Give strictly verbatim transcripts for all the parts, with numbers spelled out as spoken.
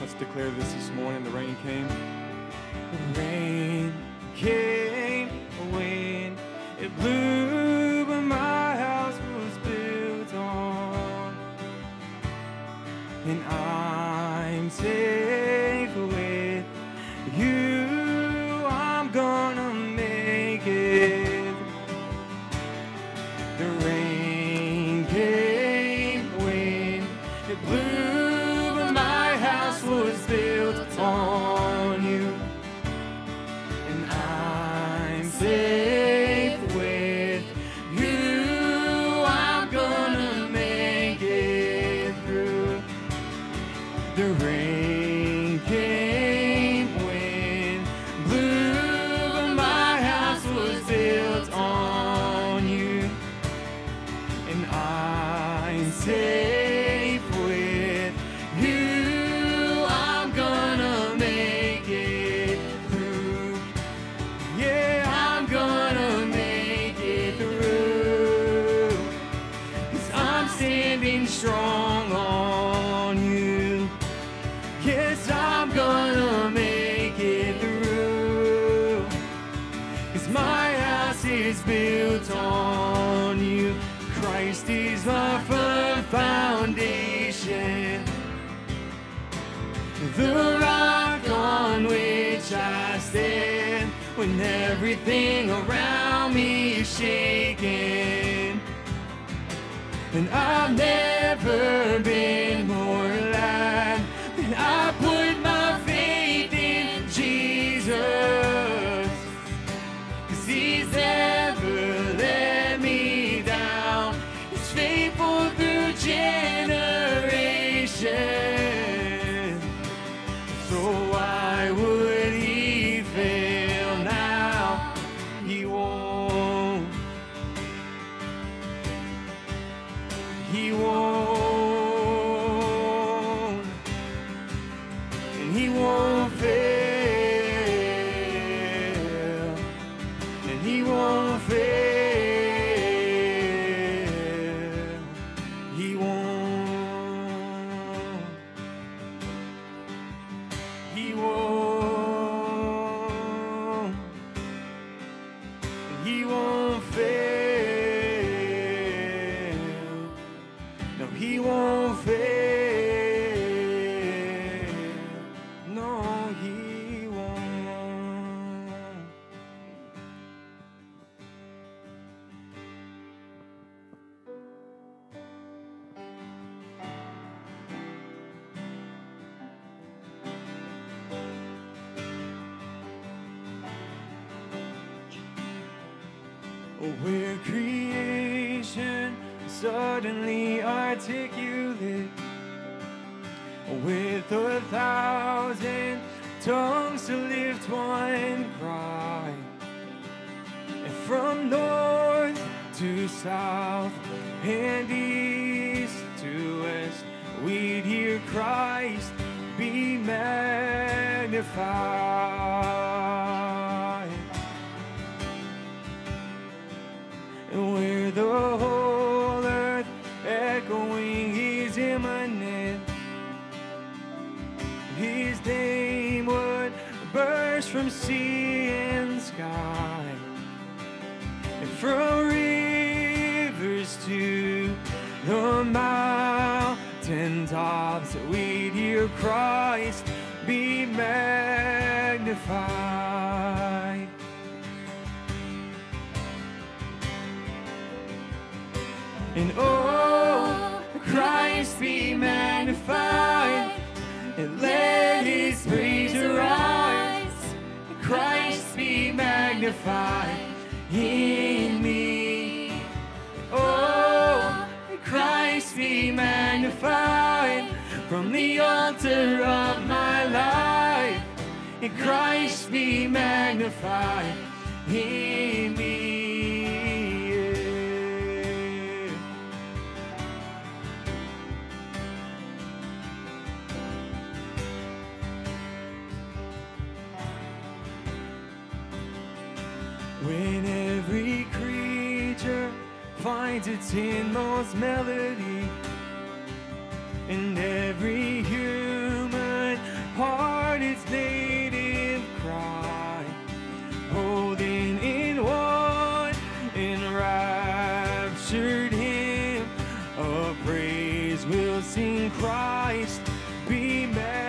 Let's declare this this morning. The rain came. The rain came, a wind, it blew, but my house was built on. And I'm safe with you, I'm gonna make it. The rain came, wind, it blew, but my house was built on you. And I'm safe with you, I'm gonna make it through. The rain came, wind blew, but my house was built on you. And I'm safe with you, I'm gonna make it through. Yeah, I'm gonna make it through. 'Cause I'm standing strong on you. Yes, I'm gonna make it through. 'Cause my house is built on you. Christ is my firm foundation, the rock on which I stand when everything around me is shaking. And I've never been more glad that I put my faith in Jesus. 'Cause he's never let me down. He's faithful through generations. So why would he fail now? He won't. He won't. And he won't fail. And he won't fail. He won't. He won't. And he won't fail. No, he won't fail. No, he won't. Oh, we're creation suddenly articulate, with a thousand tongues to lift one cry. And from north to south and east to west, we'd hear Christ be magnified. And where the whole earth echoing his immanent, his name would burst from sea and sky. And from rivers to the mountain tops, we'd hear Christ be magnified. And oh, Christ be magnified, and let his praise arise. Christ be magnified in me. Oh, Christ be magnified from the altar of my life. And Christ be magnified in me. When every creature finds its inmost melody, and every human native cry, holding in one enraptured hymn of praise we'll sing. Christ be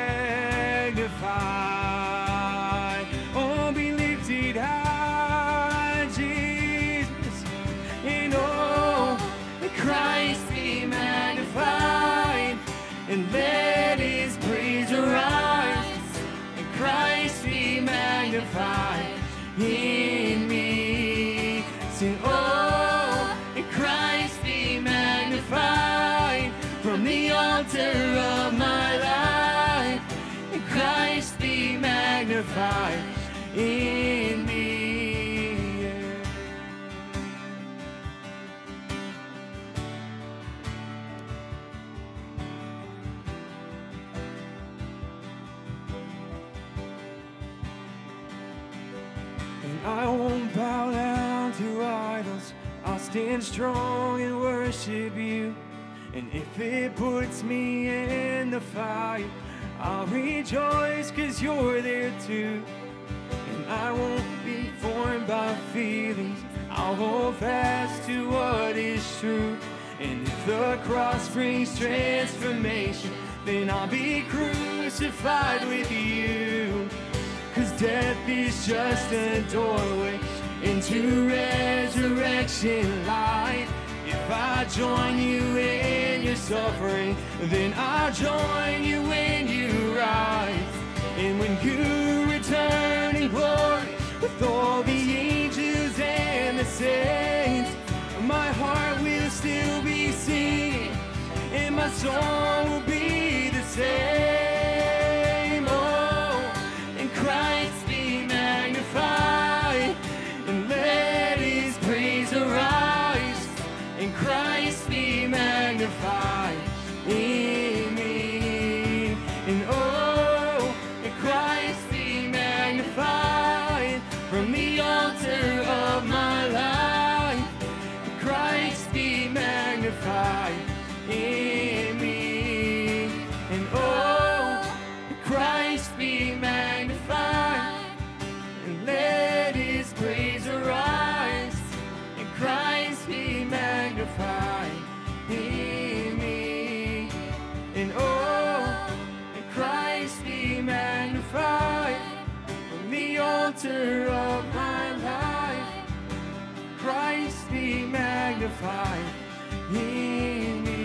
magnified, oh, be lifted high, Jesus, and oh, Christ be magnified, and let his praise arise, and Christ be magnified in me. Sing, oh, and Christ be magnified from the altar of my life, and Christ be magnified in me. I won't bow down to idols, I'll stand strong and worship you. And if it puts me in the fire, I'll rejoice 'cause you're there too. And I won't be formed by feelings, I'll hold fast to what is true. And if the cross brings transformation, then I'll be crucified with you. 'Cause death is just a doorway into resurrection life. If I join you in your suffering, then I'll join you when you rise. And when you return in glory with all the angels and the saints, my heart will still be singing, and my song will be the same. Oh, and Christ be magnified, and let his praise arise, and Christ be magnified in me. And oh, and Christ be magnified from the altar of my life, and Christ be magnified in me. And oh, and Christ be magnified, and let his praise arise, and Christ be magnified in me. And oh, and Christ be magnified from the altar of my life, Christ be magnified in me.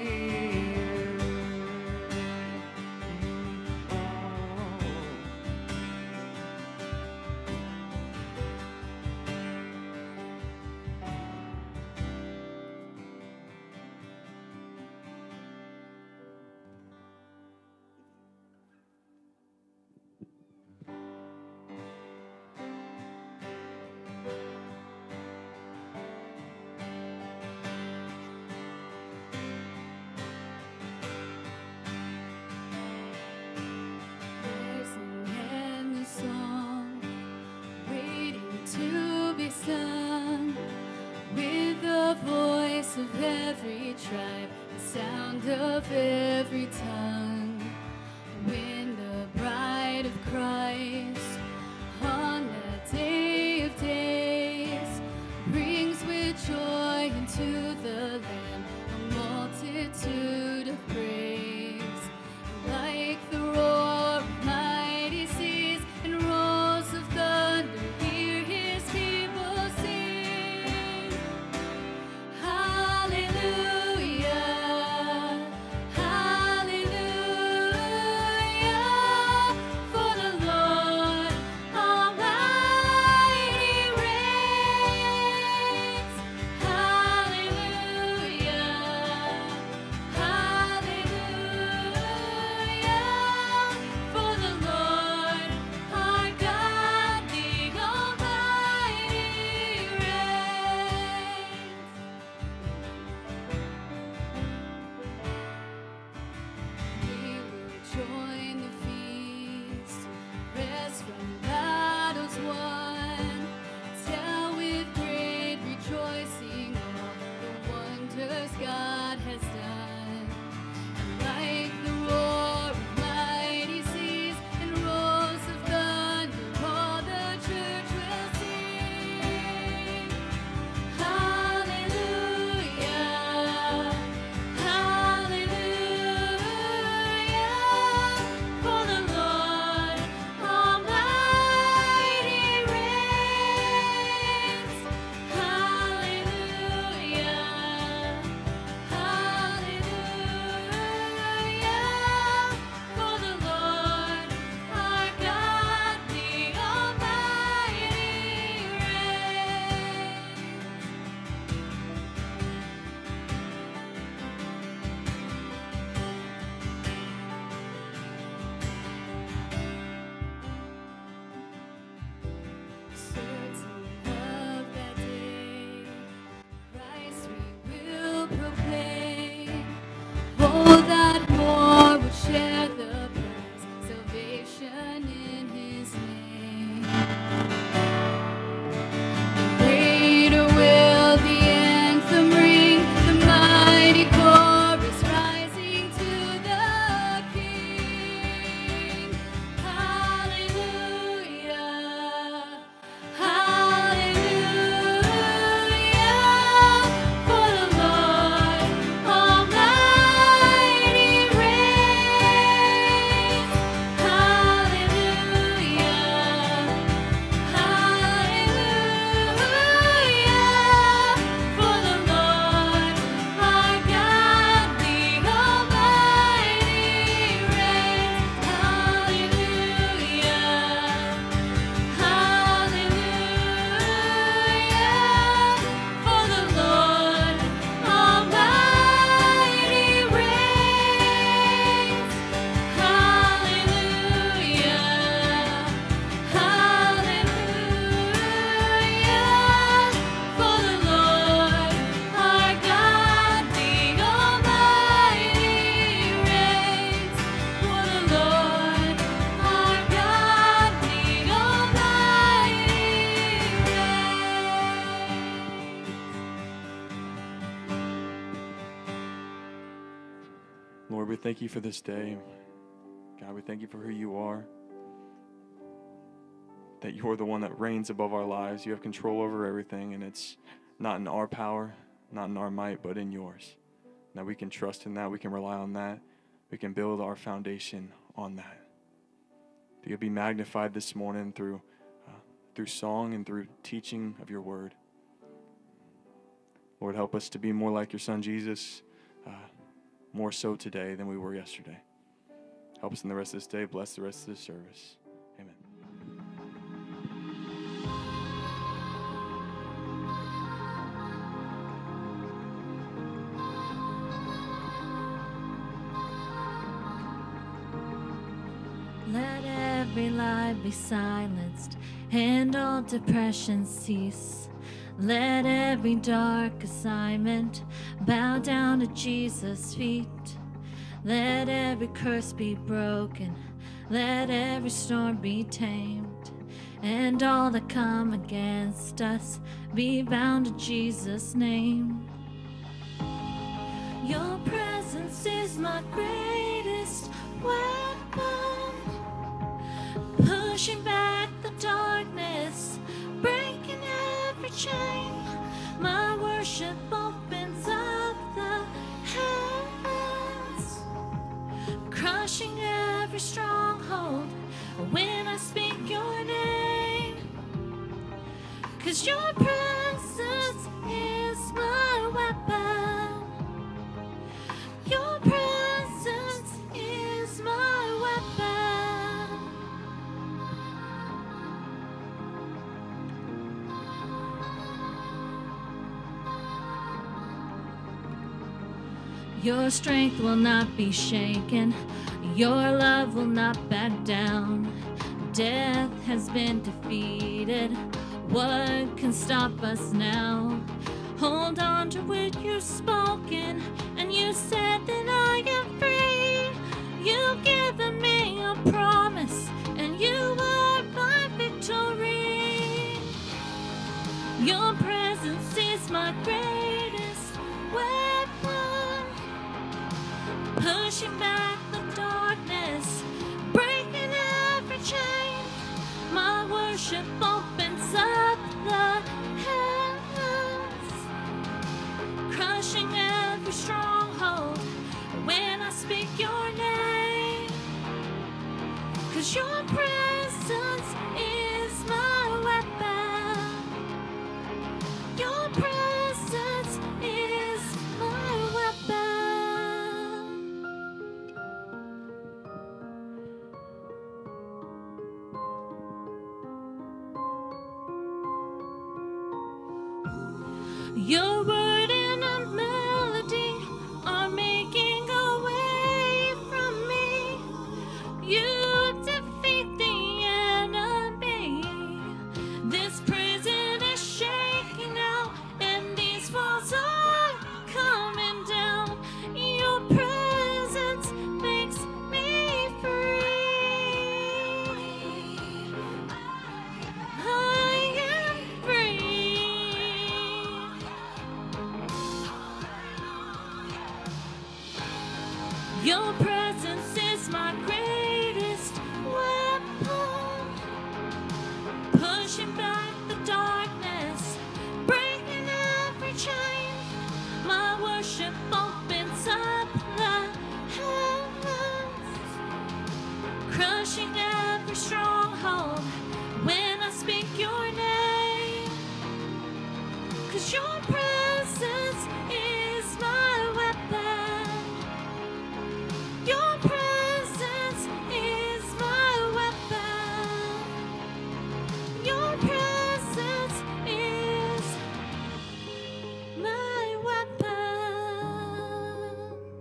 There's an endless song waiting to be sung, with the voice of every tribe, the sound of every tongue. When the bride of Christ on that day of days brings with joy into the land a multitude of praise, like the roar of mighty seas and rolls of thunder, hear his people sing. Hallelujah, hallelujah. Lord, we thank you for this day. God, we thank you for who you are. That you're the one that reigns above our lives. You have control over everything, and it's not in our power, not in our might, but in yours. That we can trust in that, we can rely on that, we can build our foundation on that. That you'll be magnified this morning through, uh, through song and through teaching of your word. Lord, help us to be more like your son Jesus, uh, more so today than we were yesterday. Help us in the rest of this day. Bless the rest of this service. Amen. Let every lie be silenced and all depression cease. Let every dark assignment bow down to Jesus' feet. Let every curse be broken. Let every storm be tamed. And all that come against us be bound to Jesus' name. Your presence is my greatest weapon, pushing back the darkness, breaking every chain. My worship opens up the heavens, crushing every stronghold when I speak your name. 'Cause your presence is my weapon. Your presence is my weapon. Your strength will not be shaken. Your love will not back down. Death has been defeated. What can stop us now? Hold on to what you've spoken, and you said that I am free. You've given me a promise, and you are my victory. Your presence is my greatest weapon, pushing back the darkness, breaking every chain. My worship opens up the heavens, crushing every stronghold when I speak your name. 'Cause your presence is my weapon. Your presence is my weapon. Your word and a melody are making a way from me. You defeat the enemy. This prison is shaking now, and these walls are coming down. Your presence makes me free. I am free. Your presence is my greatest weapon, pushing back the darkness, breaking every chain. My worship opens up the heavens, crushing every stronghold when I speak your name. 'Cause your presence is my weapon. Your presence is my weapon. Your presence is my weapon.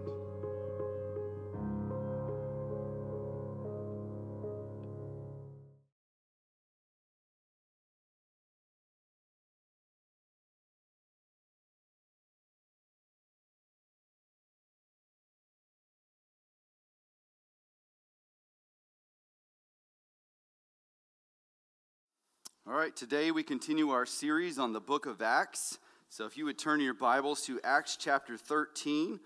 All right, today we continue our series on the book of Acts. So if you would turn your Bibles to Acts chapter thirteen,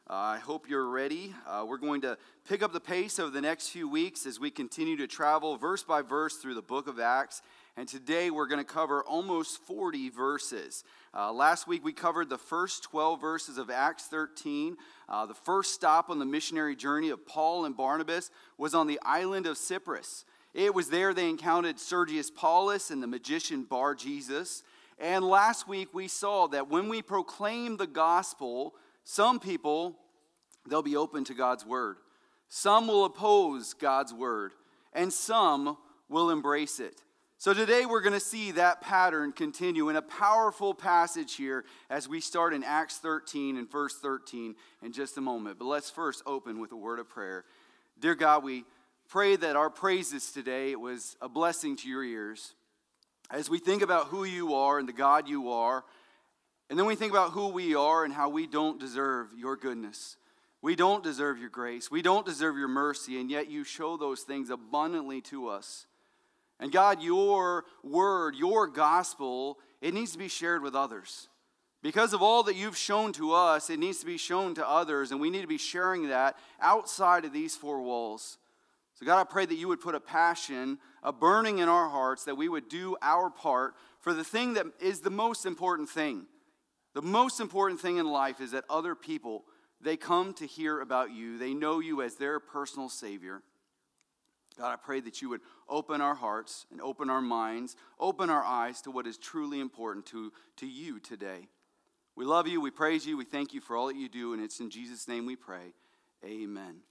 Uh, I hope you're ready. Uh, we're going to pick up the pace over the next few weeks as we continue to travel verse by verse through the book of Acts. And today we're going to cover almost forty verses. Uh, last week we covered the first twelve verses of Acts thirteen. Uh, the first stop on the missionary journey of Paul and Barnabas was on the island of Cyprus. It was there they encountered Sergius Paulus and the magician Bar Jesus. And last week we saw that when we proclaim the gospel, some people, they'll be open to God's word. Some will oppose God's word, and some will embrace it. So today we're going to see that pattern continue in a powerful passage here as we start in Acts thirteen and verse thirteen in just a moment. But let's first open with a word of prayer. Dear God, we pray that our praises today, it was a blessing to your ears. As we think about who you are and the God you are, and then we think about who we are and how we don't deserve your goodness. We don't deserve your grace. We don't deserve your mercy, and yet you show those things abundantly to us. And God, your word, your gospel, it needs to be shared with others. Because of all that you've shown to us, it needs to be shown to others, and we need to be sharing that outside of these four walls. So God, I pray that you would put a passion, a burning in our hearts, that we would do our part for the thing that is the most important thing. The most important thing in life is that other people, they come to hear about you. They know you as their personal Savior. God, I pray that you would open our hearts and open our minds, open our eyes to what is truly important to, to you today. We love you, we praise you, we thank you for all that you do, and it's in Jesus' name we pray. Amen.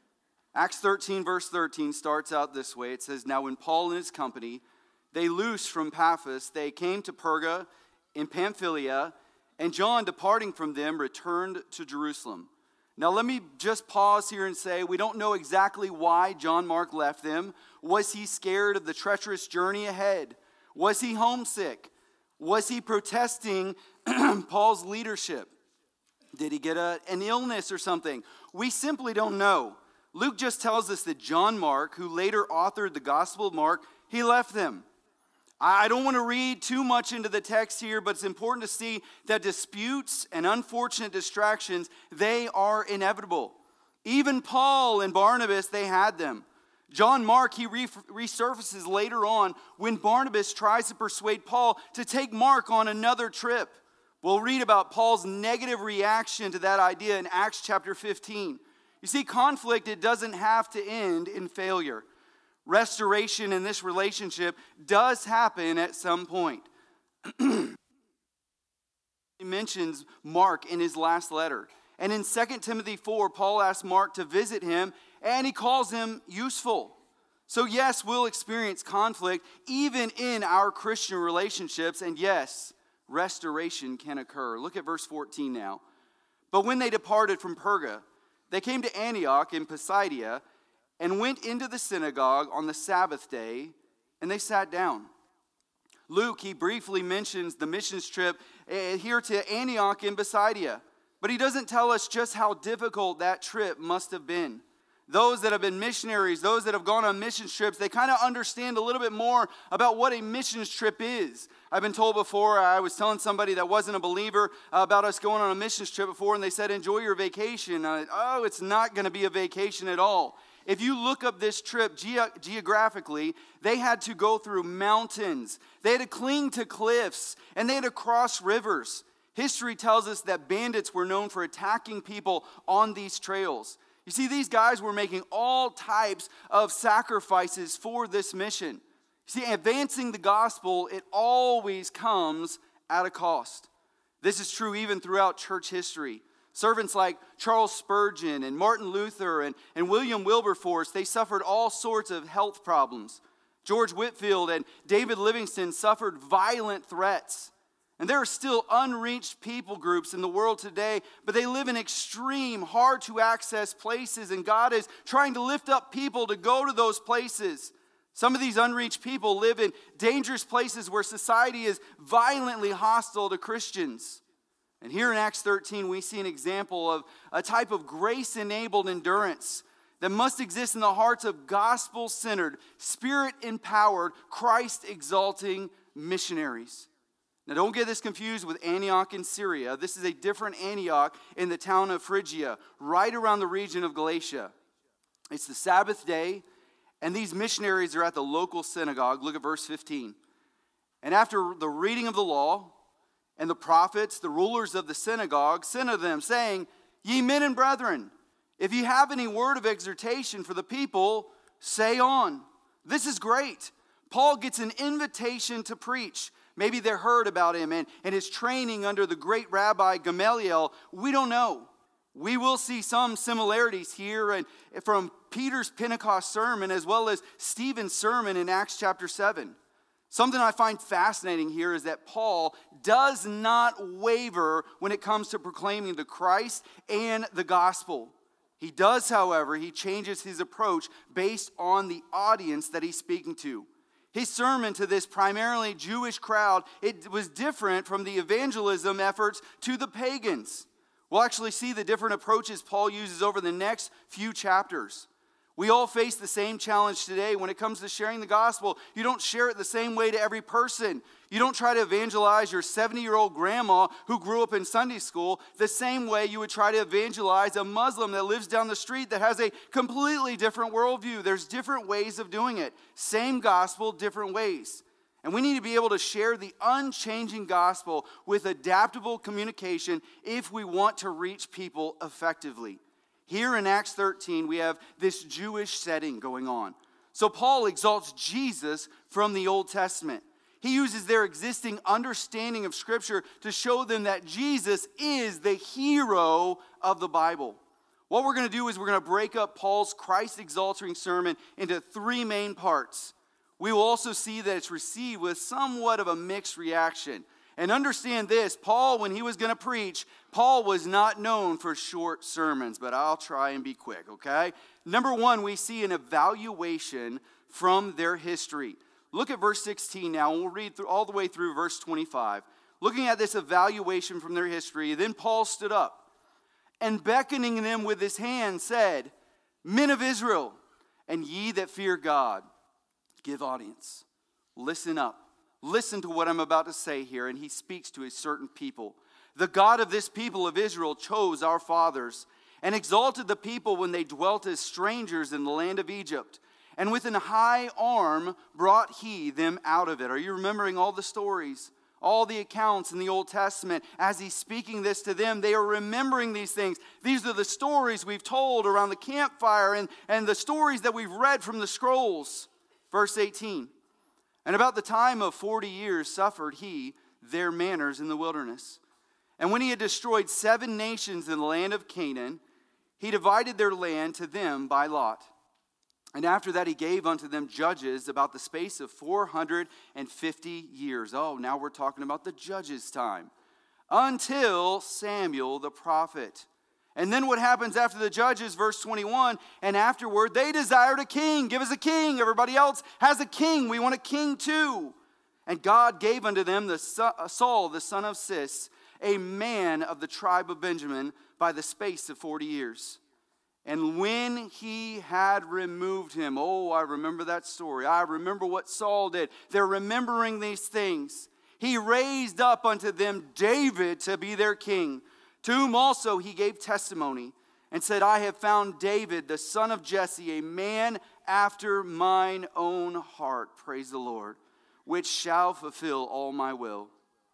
Acts thirteen, verse thirteen starts out this way. It says, "Now when Paul and his company, they loosed from Paphos, they came to Perga in Pamphylia, and John, departing from them, returned to Jerusalem." Now let me just pause here and say, we don't know exactly why John Mark left them. Was he scared of the treacherous journey ahead? Was he homesick? Was he protesting Paul's leadership? Did he get a, an illness or something? We simply don't know. Luke just tells us that John Mark, who later authored the Gospel of Mark, he left them. I don't want to read too much into the text here, but it's important to see that disputes and unfortunate distractions, they are inevitable. Even Paul and Barnabas, they had them. John Mark, he re- resurfaces later on when Barnabas tries to persuade Paul to take Mark on another trip. We'll read about Paul's negative reaction to that idea in Acts chapter fifteen. You see, conflict, it doesn't have to end in failure. Restoration in this relationship does happen at some point. He mentions Mark in his last letter. And in Second Timothy four, Paul asks Mark to visit him, and he calls him useful. So yes, we'll experience conflict even in our Christian relationships, and yes, restoration can occur. Look at verse fourteen now. "But when they departed from Perga, they came to Antioch in Pisidia, and went into the synagogue on the Sabbath day, and they sat down." Luke, he briefly mentions the missions trip here to Antioch in Pisidia, but he doesn't tell us just how difficult that trip must have been. Those that have been missionaries, those that have gone on missions trips, they kind of understand a little bit more about what a missions trip is. I've been told before, I was telling somebody that wasn't a believer about us going on a missions trip before, and they said, "Enjoy your vacation." I, oh, it's not going to be a vacation at all. If you look up this trip ge- geographically, they had to go through mountains. They had to cling to cliffs, and they had to cross rivers. History tells us that bandits were known for attacking people on these trails. You see, these guys were making all types of sacrifices for this mission. You see, advancing the gospel, it always comes at a cost. This is true even throughout church history. Servants like Charles Spurgeon and Martin Luther and, and William Wilberforce, they suffered all sorts of health problems. George Whitefield and David Livingstone suffered violent threats. And there are still unreached people groups in the world today, but they live in extreme, hard-to-access places, and God is trying to lift up people to go to those places. Some of these unreached people live in dangerous places where society is violently hostile to Christians. And here in Acts thirteen, we see an example of a type of grace-enabled endurance that must exist in the hearts of gospel-centered, spirit-empowered, Christ-exalting missionaries. Now, don't get this confused with Antioch in Syria. This is a different Antioch in the town of Phrygia, right around the region of Galatia. It's the Sabbath day, and these missionaries are at the local synagogue. Look at verse fifteen. And after the reading of the law and the prophets, the rulers of the synagogue sent to them, saying, Ye men and brethren, if ye have any word of exhortation for the people, say on. This is great. Paul gets an invitation to preach. Maybe they heard about him and, and his training under the great Rabbi Gamaliel. We don't know. We will see some similarities here and from Peter's Pentecost sermon as well as Stephen's sermon in Acts chapter seven. Something I find fascinating here is that Paul does not waver when it comes to proclaiming the Christ and the gospel. He does, however, he changes his approach based on the audience that he's speaking to. His sermon to this primarily Jewish crowd, it was different from the evangelism efforts to the pagans. We'll actually see the different approaches Paul uses over the next few chapters. We all face the same challenge today when it comes to sharing the gospel. You don't share it the same way to every person. You don't try to evangelize your seventy-year-old grandma who grew up in Sunday school the same way you would try to evangelize a Muslim that lives down the street that has a completely different worldview. There's different ways of doing it. Same gospel, different ways. And we need to be able to share the unchanging gospel with adaptable communication if we want to reach people effectively. Here in Acts thirteen, we have this Jewish setting going on. So Paul exalts Jesus from the Old Testament. He uses their existing understanding of Scripture to show them that Jesus is the hero of the Bible. What we're going to do is we're going to break up Paul's Christ-exalting sermon into three main parts. We will also see that it's received with somewhat of a mixed reaction. And understand this, Paul, when he was going to preach, Paul was not known for short sermons, but I'll try and be quick, okay? Number one, we see an evaluation from their history. Look at verse sixteen now, and we'll read through, all the way through verse twenty-five. Looking at this evaluation from their history, then Paul stood up, and beckoning them with his hand said, Men of Israel, and ye that fear God, give audience. Listen up. Listen to what I'm about to say here, and he speaks to a certain people. The God of this people of Israel chose our fathers and exalted the people when they dwelt as strangers in the land of Egypt. And with an high arm brought he them out of it. Are you remembering all the stories, all the accounts in the Old Testament? As he's speaking this to them, they are remembering these things. These are the stories we've told around the campfire and, and the stories that we've read from the scrolls. Verse eighteen. And about the time of forty years suffered he their manners in the wilderness. And when he had destroyed seven nations in the land of Canaan, he divided their land to them by lot. And after that he gave unto them judges about the space of four hundred fifty years. Oh, now we're talking about the judges' time. Until Samuel the prophet. And then what happens after the judges, verse twenty-one, and afterward they desired a king. Give us a king. Everybody else has a king. We want a king too. And God gave unto them the Saul, the son of Cis, a man of the tribe of Benjamin, by the space of forty years. And when he had removed him, oh, I remember that story. I remember what Saul did. They're remembering these things. He raised up unto them David to be their king, to whom also he gave testimony and said, I have found David, the son of Jesse, a man after mine own heart, praise the Lord, which shall fulfill all my will.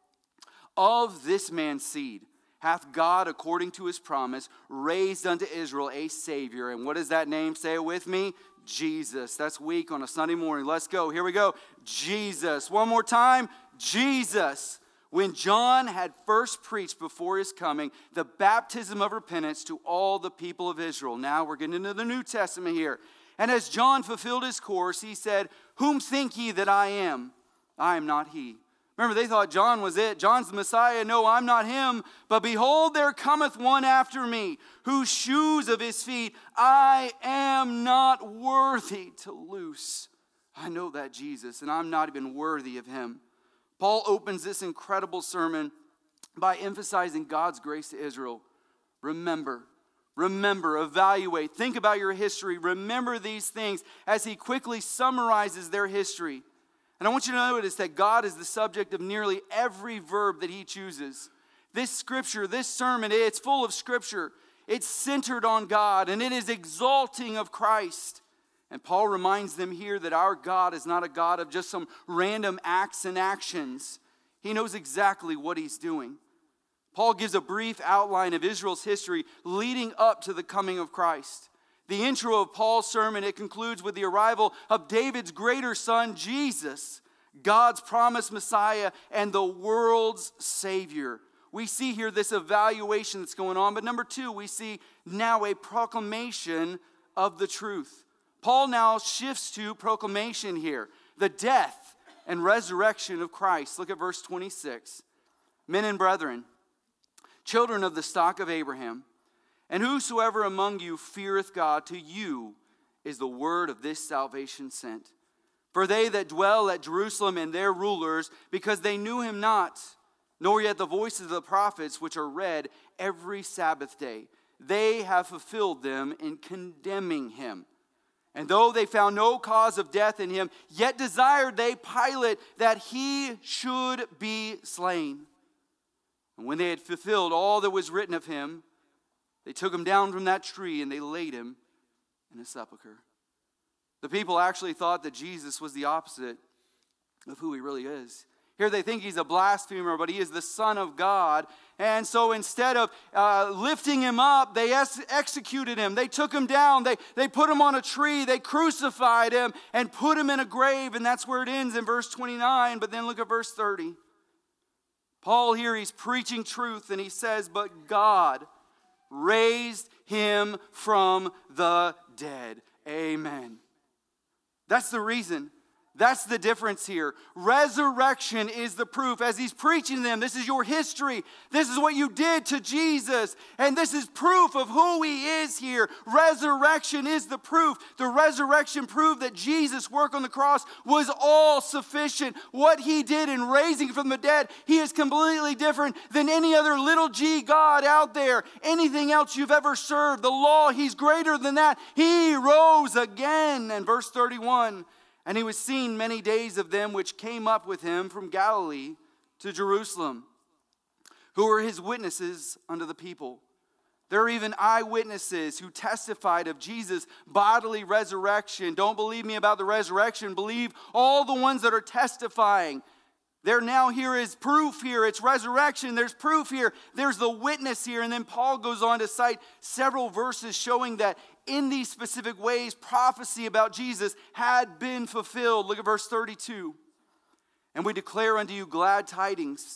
Of this man's seed hath God, according to his promise, raised unto Israel a Savior. And what does that name? Say it with me. Jesus. That's weak on a Sunday morning. Let's go. Here we go. Jesus. One more time. Jesus. When John had first preached before his coming, the baptism of repentance to all the people of Israel. Now we're getting into the New Testament here. And as John fulfilled his course, he said, Whom think ye that I am? I am not he. Remember, they thought John was it. John's the Messiah. No, I'm not him. But behold, there cometh one after me, whose shoes of his feet I am not worthy to loose. I know that Jesus, and I'm not even worthy of him. Paul opens this incredible sermon by emphasizing God's grace to Israel. Remember, remember, evaluate, think about your history. Remember these things as he quickly summarizes their history. And I want you to notice that God is the subject of nearly every verb that he chooses. This scripture, this sermon, it's full of scripture. It's centered on God, and it is exalting of Christ. And Paul reminds them here that our God is not a God of just some random acts and actions. He knows exactly what he's doing. Paul gives a brief outline of Israel's history leading up to the coming of Christ. The intro of Paul's sermon, it concludes with the arrival of David's greater son, Jesus, God's promised Messiah and the world's Savior. We see here this evaluation that's going on. But number two, we see now a proclamation of the truth. Paul now shifts to proclamation here. The death and resurrection of Christ. Look at verse twenty-six. Men and brethren, children of the stock of Abraham, and whosoever among you feareth God, to you is the word of this salvation sent. For they that dwell at Jerusalem and their rulers, because they knew him not, nor yet the voices of the prophets, which are read every Sabbath day, they have fulfilled them in condemning him. And though they found no cause of death in him, yet desired they Pilate that he should be slain. And when they had fulfilled all that was written of him, they took him down from that tree and they laid him in a sepulchre. The people actually thought that Jesus was the opposite of who he really is. Here they think he's a blasphemer, but he is the Son of God. And so instead of uh, lifting him up, they ex- executed him. They took him down. They, they put him on a tree. They crucified him and put him in a grave. And that's where it ends in verse twenty-nine. But then look at verse thirty. Paul here, he's preaching truth, and he says, but God raised him from the dead. Amen. That's the reason. That's the difference here. Resurrection is the proof. As he's preaching to them, this is your history. This is what you did to Jesus. And this is proof of who he is here. Resurrection is the proof. The resurrection proved that Jesus' work on the cross was all sufficient. What he did in raising from the dead, he is completely different than any other little g God out there. Anything else you've ever served. The law, he's greater than that. He rose again. And verse thirty-one, and he was seen many days of them which came up with him from Galilee to Jerusalem, who were his witnesses unto the people. There are even eyewitnesses who testified of Jesus' bodily resurrection. Don't believe me about the resurrection. Believe all the ones that are testifying. There now here is proof here. It's resurrection. There's proof here. There's the witness here. And then Paul goes on to cite several verses showing that in these specific ways, prophecy about Jesus had been fulfilled. Look at verse thirty-two. And we declare unto you glad tidings,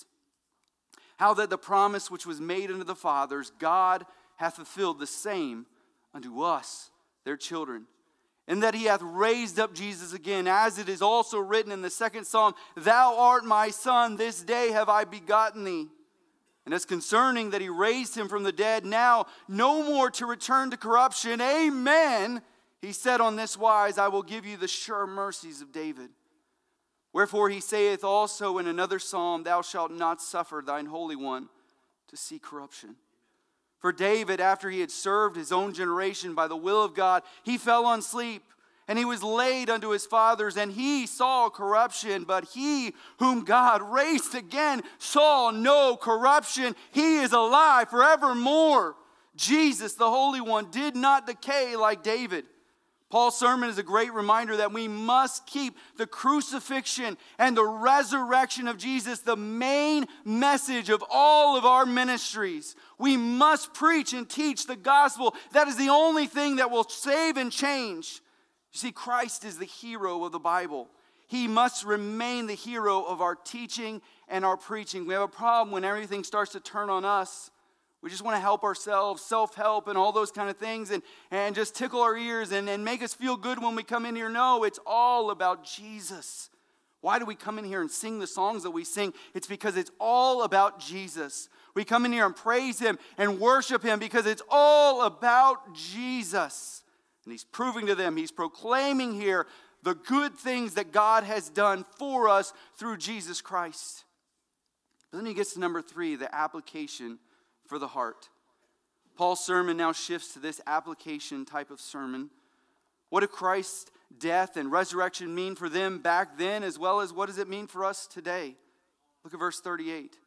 how that the promise which was made unto the fathers, God hath fulfilled the same unto us, their children. And that he hath raised up Jesus again, as it is also written in the second psalm, thou art my son, this day have I begotten thee. And as concerning that he raised him from the dead, now no more to return to corruption, amen, he said on this wise, I will give you the sure mercies of David. Wherefore he saith also in another psalm, thou shalt not suffer thine Holy One to see corruption. For David, after he had served his own generation by the will of God, he fell on sleep, and he was laid unto his fathers, and he saw corruption. But he whom God raised again saw no corruption. He is alive forevermore. Jesus, the Holy One, did not decay like David. Paul's sermon is a great reminder that we must keep the crucifixion and the resurrection of Jesus the main message of all of our ministries. We must preach and teach the gospel. That is the only thing that will save and change. You see, Christ is the hero of the Bible. He must remain the hero of our teaching and our preaching. We have a problem when everything starts to turn on us. We just want to help ourselves, self-help and all those kind of things, and, and just tickle our ears and, and make us feel good when we come in here. No, it's all about Jesus. Why do we come in here and sing the songs that we sing? It's because it's all about Jesus. We come in here and praise him and worship him because it's all about Jesus. And he's proving to them, he's proclaiming here the good things that God has done for us through Jesus Christ. But then he gets to number three, the application for the heart. Paul's sermon now shifts to this application type of sermon What did Christ's death and resurrection mean for them back then, as well as what does it mean for us today? Look at verse thirty-eight.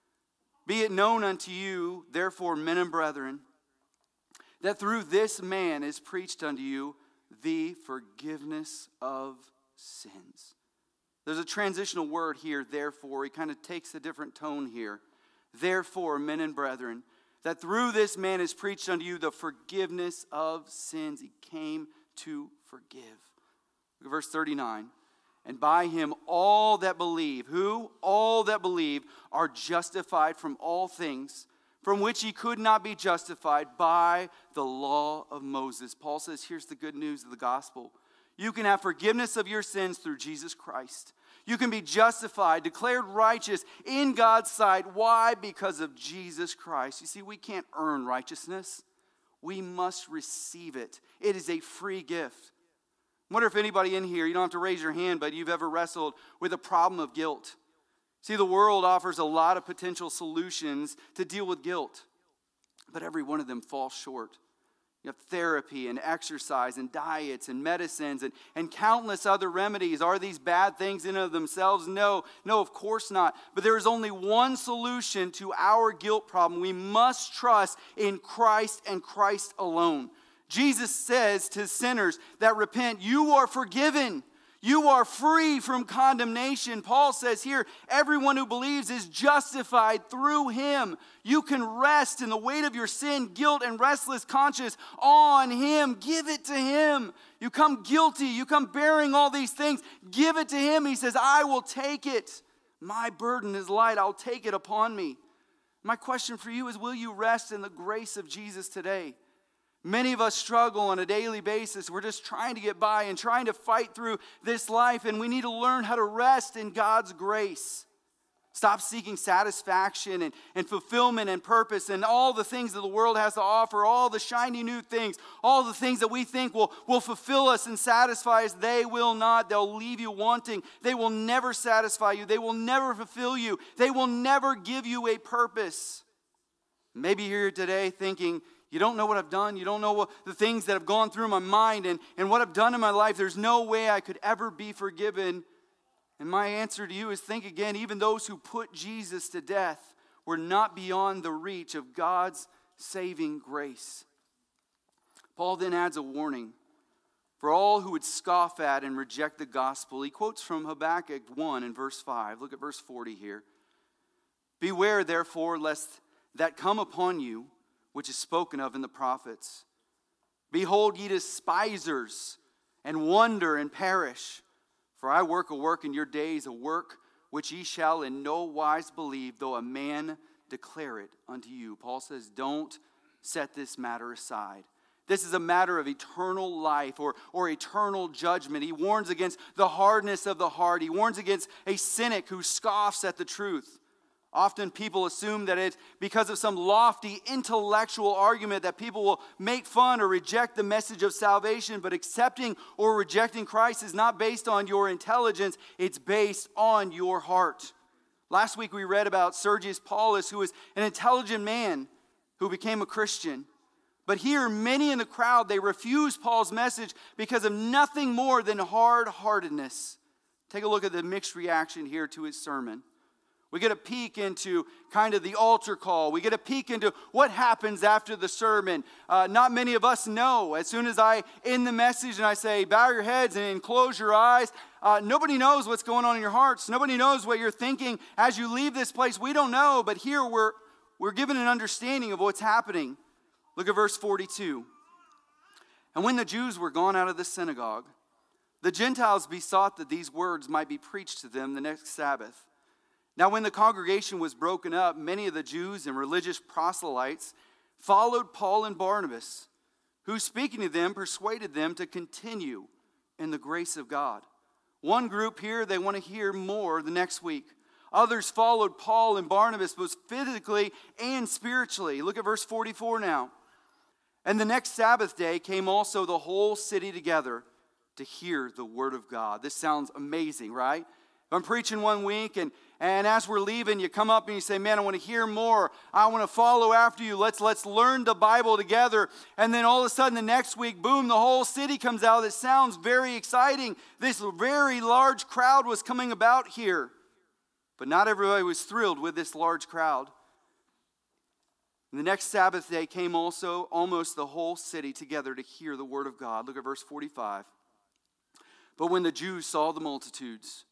Be it known unto you, therefore, men and brethren, that through this man is preached unto you the forgiveness of sins. There's a transitional word here, therefore. He kind of takes a different tone here. Therefore, men and brethren, that through this man is preached unto you the forgiveness of sins. He came to forgive. Look at verse thirty-nine. And by him all that believe, who? All that believe are justified from all things from which he could not be justified by the law of Moses. Paul says, here's the good news of the gospel. You can have forgiveness of your sins through Jesus Christ. You can be justified, declared righteous in God's sight. Why? Because of Jesus Christ. You see, we can't earn righteousness. We must receive it. It is a free gift. I wonder if anybody in here, you don't have to raise your hand, but you've ever wrestled with a problem of guilt. See, the world offers a lot of potential solutions to deal with guilt, but every one of them falls short. You have therapy and exercise and diets and medicines and, and countless other remedies. Are these bad things in and of themselves? No, no, of course not. But there is only one solution to our guilt problem. We must trust in Christ and Christ alone. Jesus says to sinners that repent, you are forgiven. You are free from condemnation. Paul says here, everyone who believes is justified through him. You can rest in the weight of your sin, guilt, and restless conscience on him. Give it to him. You come guilty. You come bearing all these things. Give it to him. He says, I will take it. My burden is light. I'll take it upon me. My question for you is, will you rest in the grace of Jesus today? Many of us struggle on a daily basis. We're just trying to get by and trying to fight through this life, and we need to learn how to rest in God's grace. Stop seeking satisfaction and, and fulfillment and purpose and all the things that the world has to offer, all the shiny new things, all the things that we think will, will fulfill us and satisfy us. They will not. They'll leave you wanting. They will never satisfy you. They will never fulfill you. They will never give you a purpose. Maybe you're here today thinking, you don't know what I've done. You don't know what, the things that have gone through my mind and, and what I've done in my life. There's no way I could ever be forgiven. And my answer to you is think again, even those who put Jesus to death were not beyond the reach of God's saving grace. Paul then adds a warning for all who would scoff at and reject the gospel. He quotes from Habakkuk one in verse five. Look at verse forty here. Beware, therefore, lest that come upon you, which is spoken of in the prophets. Behold, ye despisers, and wonder and perish. For I work a work in your days, a work which ye shall in no wise believe, though a man declare it unto you. Paul says, don't set this matter aside. This is a matter of eternal life or, or eternal judgment. He warns against the hardness of the heart. He warns against a cynic who scoffs at the truth. Often people assume that it's because of some lofty intellectual argument that people will make fun or reject the message of salvation. But accepting or rejecting Christ is not based on your intelligence. It's based on your heart. Last week we read about Sergius Paulus, who was an intelligent man who became a Christian. But here, many in the crowd, they refused Paul's message because of nothing more than hard-heartedness. Take a look at the mixed reaction here to his sermon. We get a peek into kind of the altar call. We get a peek into what happens after the sermon. Uh, not many of us know. As soon as I end the message and I say, bow your heads and close your eyes, uh, nobody knows what's going on in your hearts. Nobody knows what you're thinking as you leave this place. We don't know, but here we're, we're given an understanding of what's happening. Look at verse forty-two. And when the Jews were gone out of the synagogue, the Gentiles besought that these words might be preached to them the next Sabbath. Now when the congregation was broken up, many of the Jews and religious proselytes followed Paul and Barnabas, who speaking to them persuaded them to continue in the grace of God. One group here, they want to hear more the next week. Others followed Paul and Barnabas both physically and spiritually. Look at verse forty-four now. And the next Sabbath day came also the whole city together to hear the word of God. This sounds amazing, right? If I'm preaching one week and, and as we're leaving, you come up and you say, man, I want to hear more. I want to follow after you. Let's, let's learn the Bible together. And then all of a sudden the next week, boom, the whole city comes out. It sounds very exciting. This very large crowd was coming about here. But not everybody was thrilled with this large crowd. And the next Sabbath day came also almost the whole city together to hear the word of God. Look at verse forty-five. But when the Jews saw the multitudes,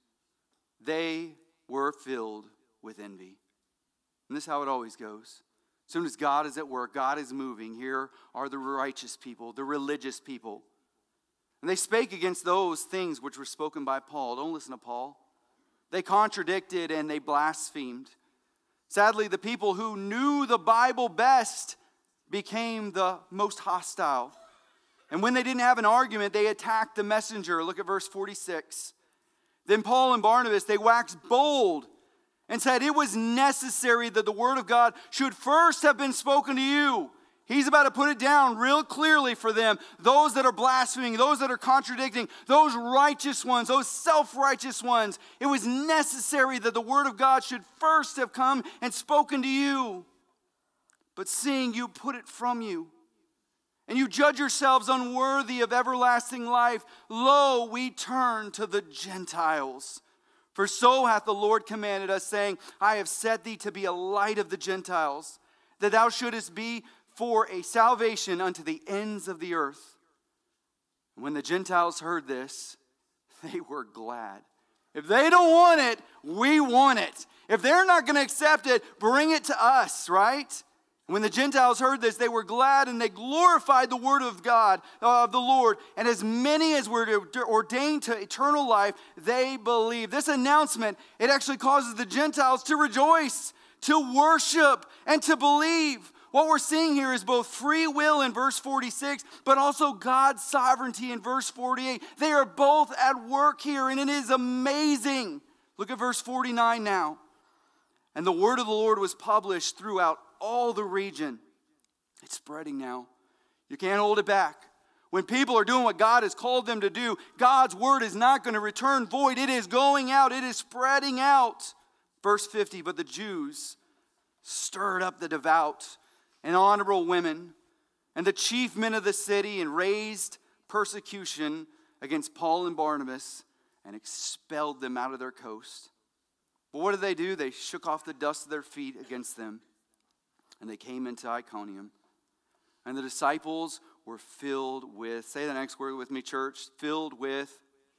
they were filled with envy. And this is how it always goes. As soon as God is at work, God is moving, here are the righteous people, the religious people. And they spake against those things which were spoken by Paul. Don't listen to Paul. They contradicted and they blasphemed. Sadly, the people who knew the Bible best became the most hostile. And when they didn't have an argument, they attacked the messenger. Look at verse forty-six. Then Paul and Barnabas, they waxed bold and said it was necessary that the word of God should first have been spoken to you. He's about to put it down real clearly for them. Those that are blaspheming, those that are contradicting, those righteous ones, those self-righteous ones. It was necessary that the word of God should first have come and spoken to you. But seeing you put it from you, and you judge yourselves unworthy of everlasting life, lo, we turn to the Gentiles. For so hath the Lord commanded us, saying, I have set thee to be a light of the Gentiles, that thou shouldest be for a salvation unto the ends of the earth. And when the Gentiles heard this, they were glad. If they don't want it, we want it. If they're not going to accept it, bring it to us, right? When the Gentiles heard this, they were glad and they glorified the word of God, uh, of the Lord. And as many as were ordained to eternal life, they believed. This announcement, it actually causes the Gentiles to rejoice, to worship, and to believe. What we're seeing here is both free will in verse forty-six, but also God's sovereignty in verse forty-eight. They are both at work here, and it is amazing. Look at verse forty-nine now. And the word of the Lord was published throughout all the region. It's spreading now. You can't hold it back. When people are doing what God has called them to do, God's word is not going to return void. It is going out. It is spreading out. Verse fifty, but the Jews stirred up the devout and honorable women and the chief men of the city and raised persecution against Paul and Barnabas and expelled them out of their coast. But what did they do? They shook off the dust of their feet against them. And they came into Iconium. And the disciples were filled with, say the next word with me, church, filled with,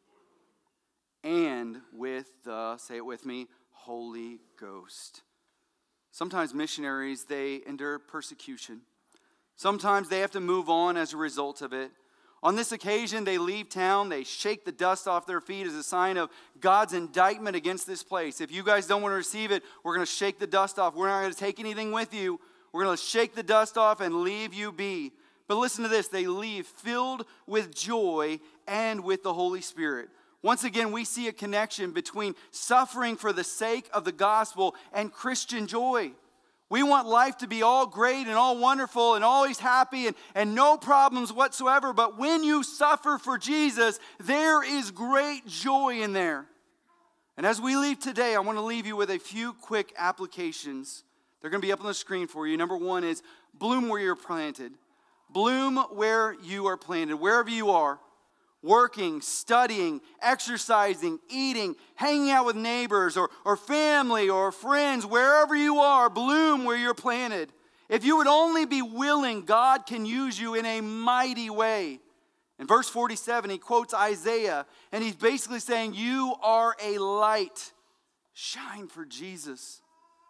and with the, say it with me, Holy Ghost. Sometimes missionaries, they endure persecution. Sometimes they have to move on as a result of it. On this occasion, they leave town. They shake the dust off their feet as a sign of God's indictment against this place. If you guys don't want to receive it, we're going to shake the dust off. We're not going to take anything with you. We're going to shake the dust off and leave you be. But listen to this. They leave filled with joy and with the Holy Spirit. Once again, we see a connection between suffering for the sake of the gospel and Christian joy. We want life to be all great and all wonderful and always happy and, and no problems whatsoever. But when you suffer for Jesus, there is great joy in there. And as we leave today, I want to leave you with a few quick applications. They're going to be up on the screen for you. Number one is bloom where you're planted. Bloom where you are planted, wherever you are. Working, studying, exercising, eating, hanging out with neighbors or, or family or friends, wherever you are, bloom where you're planted. If you would only be willing, God can use you in a mighty way. In verse forty-seven, he quotes Isaiah, and he's basically saying, you are a light. Shine for Jesus.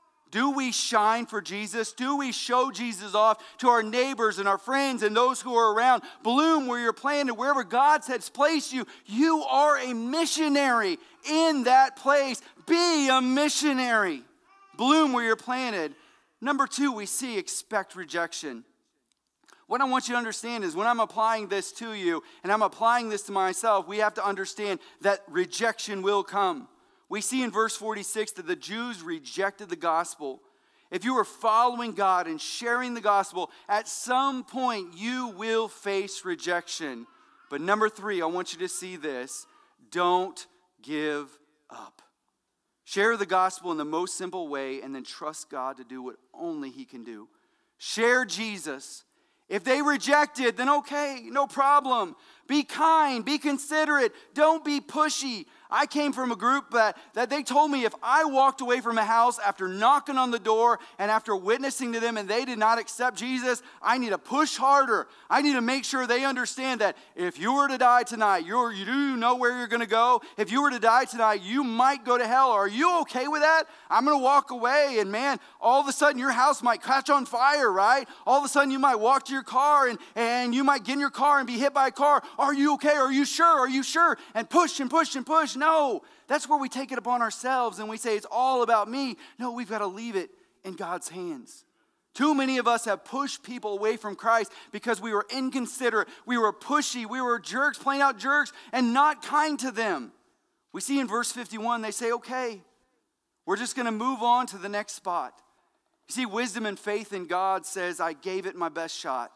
Do we shine for Jesus? Do we show Jesus off to our neighbors and our friends and those who are around? Bloom where you're planted, wherever God has placed you. You are a missionary in that place. Be a missionary. Bloom where you're planted. Number two, we see expect rejection. What I want you to understand is when I'm applying this to you and I'm applying this to myself, we have to understand that rejection will come. We see in verse forty-six that the Jews rejected the gospel. If you are following God and sharing the gospel, at some point you will face rejection. But number three, I want you to see this. Don't give up. Share the gospel in the most simple way and then trust God to do what only He can do. Share Jesus. If they reject it, then okay, no problem. Be kind, be considerate, don't be pushy. I came from a group that, that they told me if I walked away from a house after knocking on the door and after witnessing to them and they did not accept Jesus, I need to push harder. I need to make sure they understand that if you were to die tonight, you're, you do know where you're going to go. If you were to die tonight, you might go to hell. Are you okay with that? I'm going to walk away and man, all of a sudden your house might catch on fire, right? All of a sudden you might walk to your car and, and you might get in your car and be hit by a car. Are you okay? Are you sure? Are you sure? And push and push and push. No, that's where we take it upon ourselves and we say it's all about me. No, we've got to leave it in God's hands. Too many of us have pushed people away from Christ because we were inconsiderate, we were pushy, we were jerks, plain out jerks, and not kind to them. We see in verse fifty-one, they say, okay, we're just going to move on to the next spot. You see, wisdom and faith in God says, I gave it my best shot.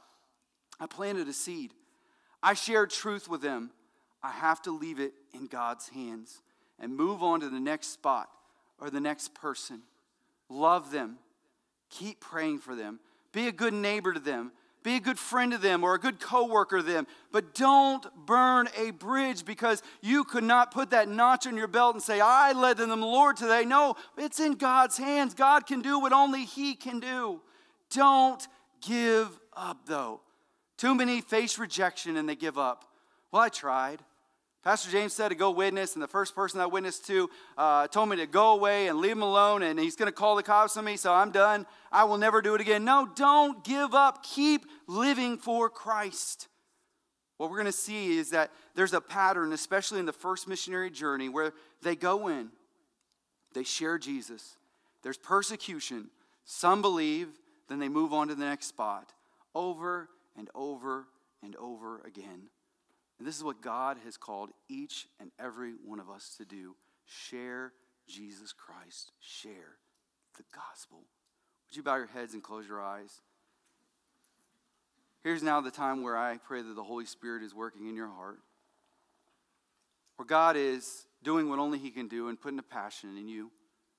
I planted a seed. I shared truth with them. I have to leave it in God's hands and move on to the next spot or the next person. Love them. Keep praying for them. Be a good neighbor to them. Be a good friend to them or a good coworker to them. But don't burn a bridge because you could not put that notch on your belt and say, I led them to the Lord today. No, it's in God's hands. God can do what only He can do. Don't give up, though. Too many face rejection and they give up. Well, I tried. Pastor James said to go witness, and the first person I witnessed to uh, told me to go away and leave him alone, and he's going to call the cops on me, so I'm done. I will never do it again. No, don't give up. Keep living for Christ. What we're going to see is that there's a pattern, especially in the first missionary journey, where they go in, they share Jesus. There's persecution. Some believe, then they move on to the next spot, over and over and over again. And this is what God has called each and every one of us to do. Share Jesus Christ. Share the gospel. Would you bow your heads and close your eyes? Here's now the time where I pray that the Holy Spirit is working in your heart. Where God is doing what only He can do and putting a passion in you.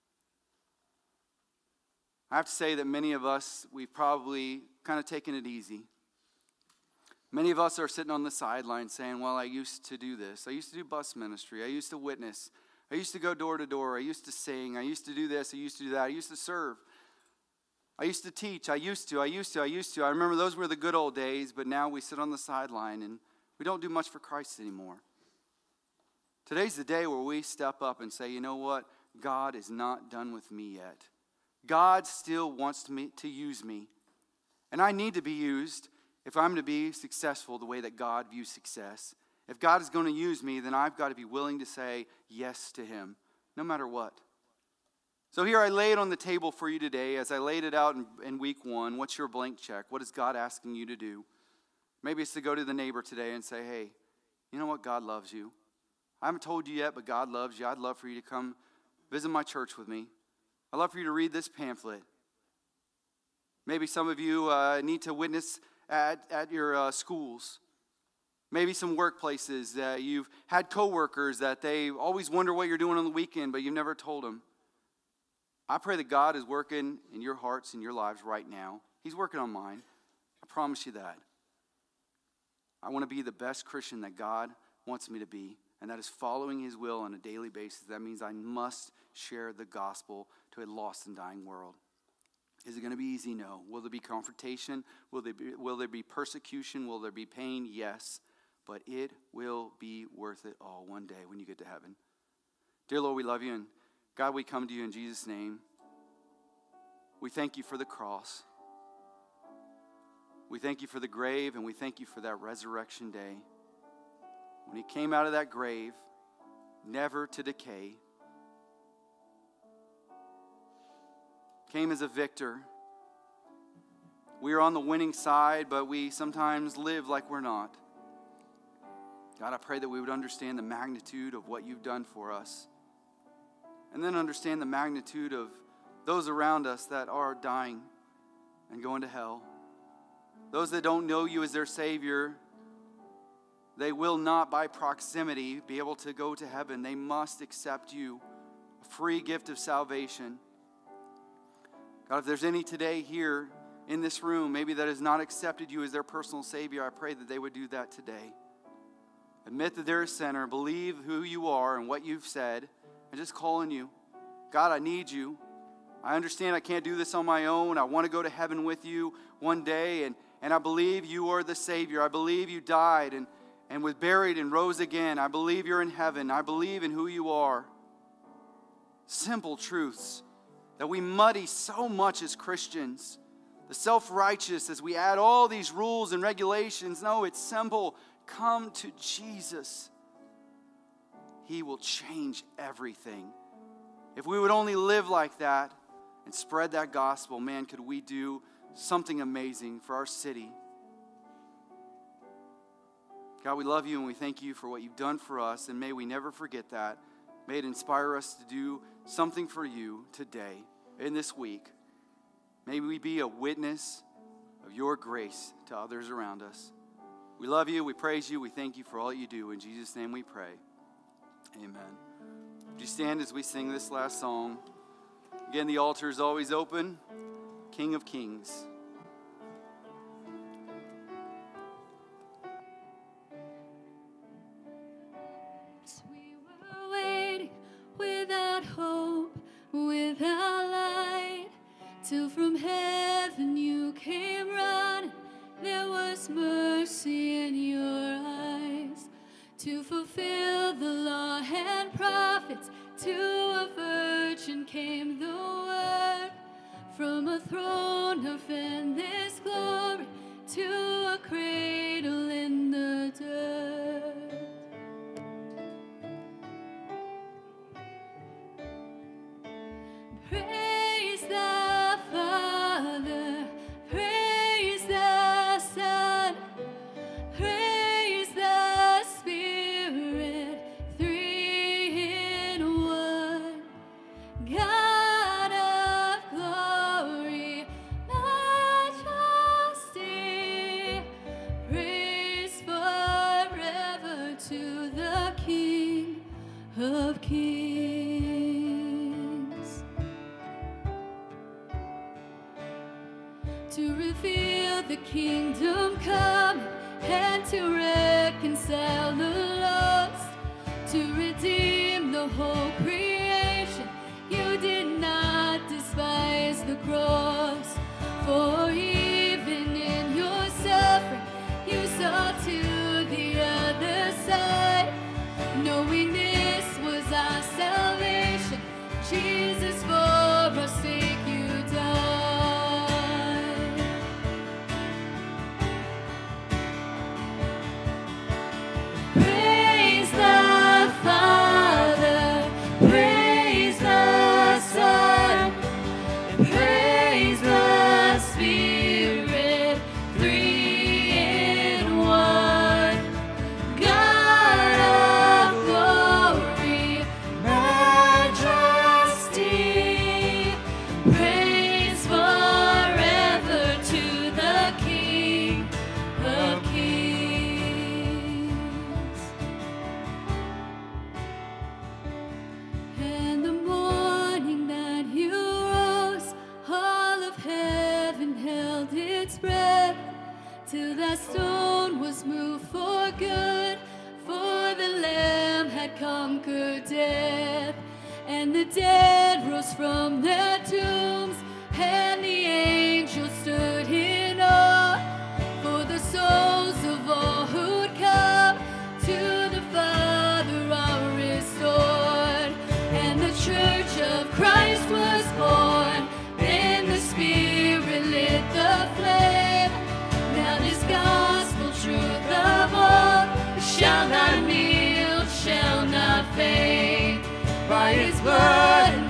I have to say that many of us, we've probably kind of taken it easy. Many of us are sitting on the sideline saying, well, I used to do this. I used to do bus ministry. I used to witness. I used to go door to door. I used to sing. I used to do this. I used to do that. I used to serve. I used to teach. I used to. I used to. I used to. I remember those were the good old days, but now we sit on the sideline and we don't do much for Christ anymore. Today's the day where we step up and say, you know what? God is not done with me yet. God still wants me to use me. And I need to be used. If I'm to be successful the way that God views success, if God is going to use me, then I've got to be willing to say yes to Him, no matter what. So here I lay it on the table for you today. As I laid it out in, in week one, what's your blank check? What is God asking you to do? Maybe it's to go to the neighbor today and say, hey, you know what? God loves you. I haven't told you yet, but God loves you. I'd love for you to come visit my church with me. I'd love for you to read this pamphlet. Maybe some of you uh, need to witness At, at your uh, schools. Maybe some workplaces that you've had coworkers that they always wonder what you're doing on the weekend, but you've never told them. I pray that God is working in your hearts and your lives right now. He's working on mine. I promise you that. I want to be the best Christian that God wants me to be, and that is following His will on a daily basis. That means I must share the gospel to a lost and dying world. Is it going to be easy? No. Will there be confrontation? Will there be, will there be persecution? Will there be pain? Yes. But it will be worth it all one day when you get to heaven. Dear Lord, we love you. And God, we come to you in Jesus' name. We thank you for the cross. We thank you for the grave, and we thank you for that resurrection day. When He came out of that grave, never to decay, came as a victor. We are on the winning side, but we sometimes live like we're not. God, I pray that we would understand the magnitude of what you've done for us. And then understand the magnitude of those around us that are dying and going to hell. Those that don't know you as their Savior, they will not by proximity be able to go to heaven. They must accept you a free gift of salvation. God, if there's any today here in this room, maybe that has not accepted you as their personal Savior, I pray that they would do that today. Admit that they're a sinner, believe who you are and what you've said, and just call on you. God, I need you. I understand I can't do this on my own. I want to go to heaven with you one day, and, and I believe you are the Savior. I believe you died and, and was buried and rose again. I believe you're in heaven. I believe in who you are. Simple truths that we muddy so much as Christians. The self-righteous, as we add all these rules and regulations. No, it's simple. Come to Jesus. He will change everything. If we would only live like that and spread that gospel, man, could we do something amazing for our city. God, we love you and we thank you for what you've done for us, and may we never forget that. May it inspire us to do something for you today, in this week. May we be a witness of your grace to others around us. We love you, we praise you, we thank you for all you do. In Jesus' name we pray. Amen. Would you stand as we sing this last song? Again, the altar is always open. King of Kings. We were waiting without hope, without light, till from heaven you came running. There was mercy in your eyes to fulfill the law and prophets. To a virgin came the word, from a throne of endless glory to a cradle in the dirt. Praise the Father, praise the Son, praise the Spirit, three in one. God of glory, majesty, praise forever to the King of Kings. To reveal the kingdom come and to reconcile the lost, to redeem the whole creation. You did not despise the cross, for even in your suffering you saw to the other side, knowing this was our salvation. Jesus, for our sake you died. Praise the Father, praise the Son, and praise the Spirit, three in one. God of glory, majesty, praise forever to the King of Kings. And the morning that you rose, all of heaven held its breath, till that stone was moved for good, for the Lamb had conquered death. And the dead rose from their tombs, and the angels stood in awe, for the souls of all who'd come to the Father are restored. And the church of Christ was born, then the Spirit lit the flame. Now this gospel truth of all shall not kneel, shall not faint. By his blood